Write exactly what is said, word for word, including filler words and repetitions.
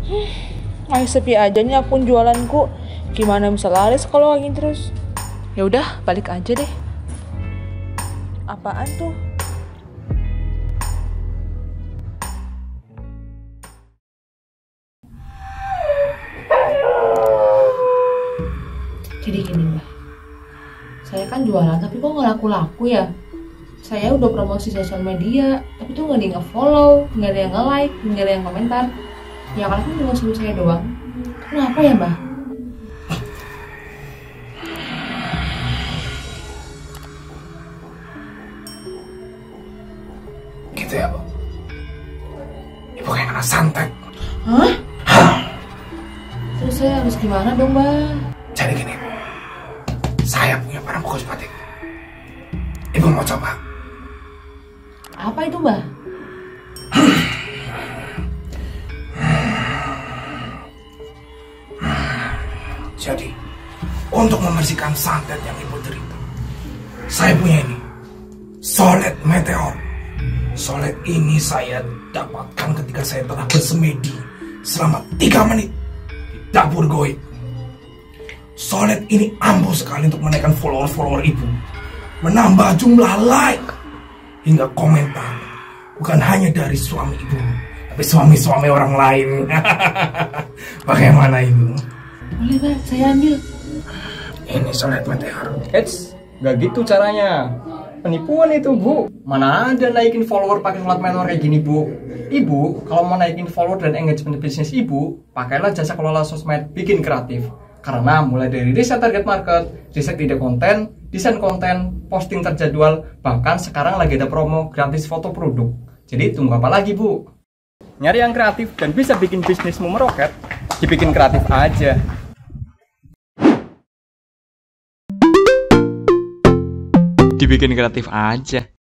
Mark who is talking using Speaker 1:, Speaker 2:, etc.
Speaker 1: Ayo sepi aja nih akun jualanku. Gimana bisa laris kalau kayak gini terus? Ya udah, balik aja deh. Apaan tuh? Jadi gini Mbak, saya kan jualan tapi kok nggak laku-laku ya. Saya udah promosi sosial media, tapi tuh nggak ada yang nge-follow, nggak ada yang nge-like, nggak ada yang komentar. Yang laku cuma suruh saya doang. Kenapa ya Mbak?
Speaker 2: Gitu ya, Bu? Ibu kayak kena santet.
Speaker 1: Hah? Terus saya harus gimana dong Mbak?
Speaker 2: Jadi gini, Bu. Saya punya barang kosmetik. Ibu mau coba?
Speaker 1: Apa itu Mbak?
Speaker 2: Jadi, untuk membersihkan santet yang ibu derita, saya punya ini, Solid Meteor. Solid ini saya dapatkan ketika saya telah bersemedi selama tiga menit di dapur goib. Solid ini ampuh sekali untuk menaikkan follower-follower ibu, menambah jumlah like hingga komentar, bukan hanya dari suami ibu, tapi suami-suami orang lain. Bagaimana ibu?
Speaker 1: Boleh Mbak, saya ambil.
Speaker 2: Ini Solid Meteor.
Speaker 3: Eits, nggak gitu caranya. Penipuan itu, Bu. Mana ada naikin follower pakai Solid Meteor kayak gini, Bu. Ibu, kalau mau naikin follower dan engagement bisnis Ibu, pakailah jasa kelola sosmed bikin kreatif. Karena mulai dari riset target market, riset ide konten, desain konten, posting terjadwal, bahkan sekarang lagi ada promo gratis foto produk. Jadi tunggu apa lagi, Bu? Nyari yang kreatif dan bisa bikin bisnismu meroket, dibikin kreatif aja. Dibikin kreatif aja.